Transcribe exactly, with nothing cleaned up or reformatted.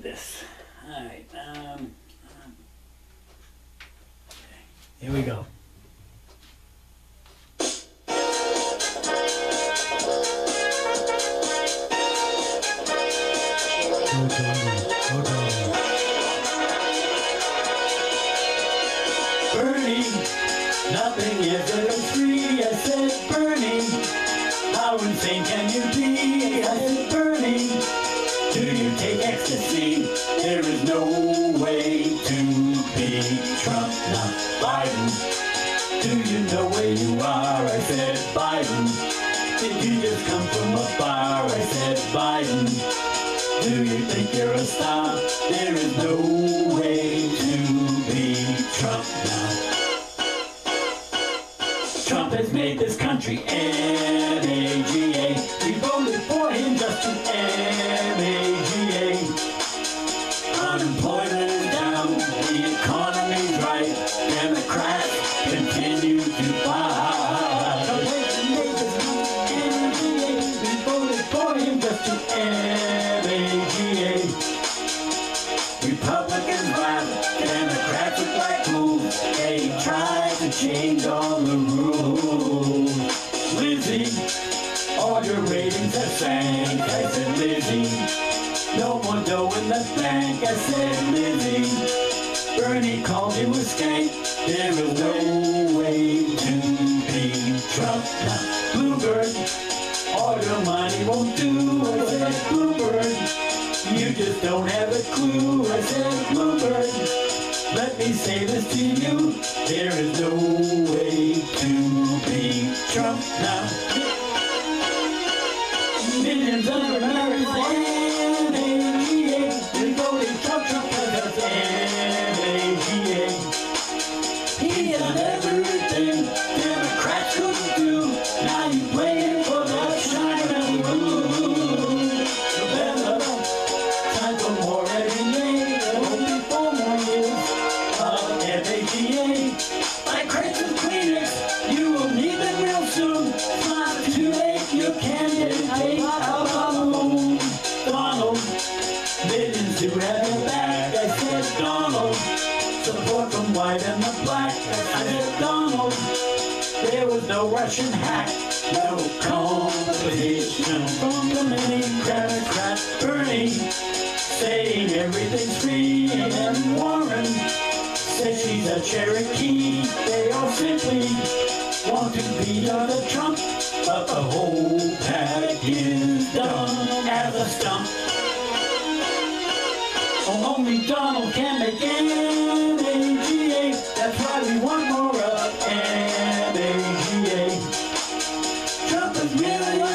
this. Alright, um, um, okay. Here we go. Bernie, nothing is ever free. I said, Bernie, how insane can you be? I said, Bernie, do you take ecstasy? There is no way to beat Trump. Now, Biden, do you know where you are? I said, Biden, did you just come from a bar? I said, Biden, do you think you're a star? There is no way to beat Trump now. Trump has made this country M A G A. We voted for him just to M A G A. Unemployment is down, the economy's right. Democrats continue to fight. Trump has made this country M A G A. We voted for him just to M A G A. Republicans laugh, Democrats look like fools. They try to change all the rules. Lizzie, all your ratings have sank. I said, Lizzie, no more dough in the bank. I said, Lizzie, Bernie called you a skank. There is no way to beat Trump now. Bluebird, all your money won't do. I said, Bluebird, you just don't have a clue. I said, Bluebird, let me say this to you. There is no way to beat Trump now. Millions of Americans M A G A. We voted Trump, Trump because of M A G A. He done everything Democrats couldn't do. Now you playing for the China blue. November, time for more every day. Only four more years of M A G A. Like crates of Kleenex, you will need them real soon. It's not too late, you can get paid. How about Donald? Millions to have it back. I said, Donald, support from white and the black. I said, Donald, there was no Russian hack, no competition from the many Democrats. Bernie saying everything's free, and Warren says she's a Cherokee. They all simply want to beat the Trump, but the whole pack is done as a stump. Oh, only Donald can make M A G A. That's why we want more of M A G A. Trump is really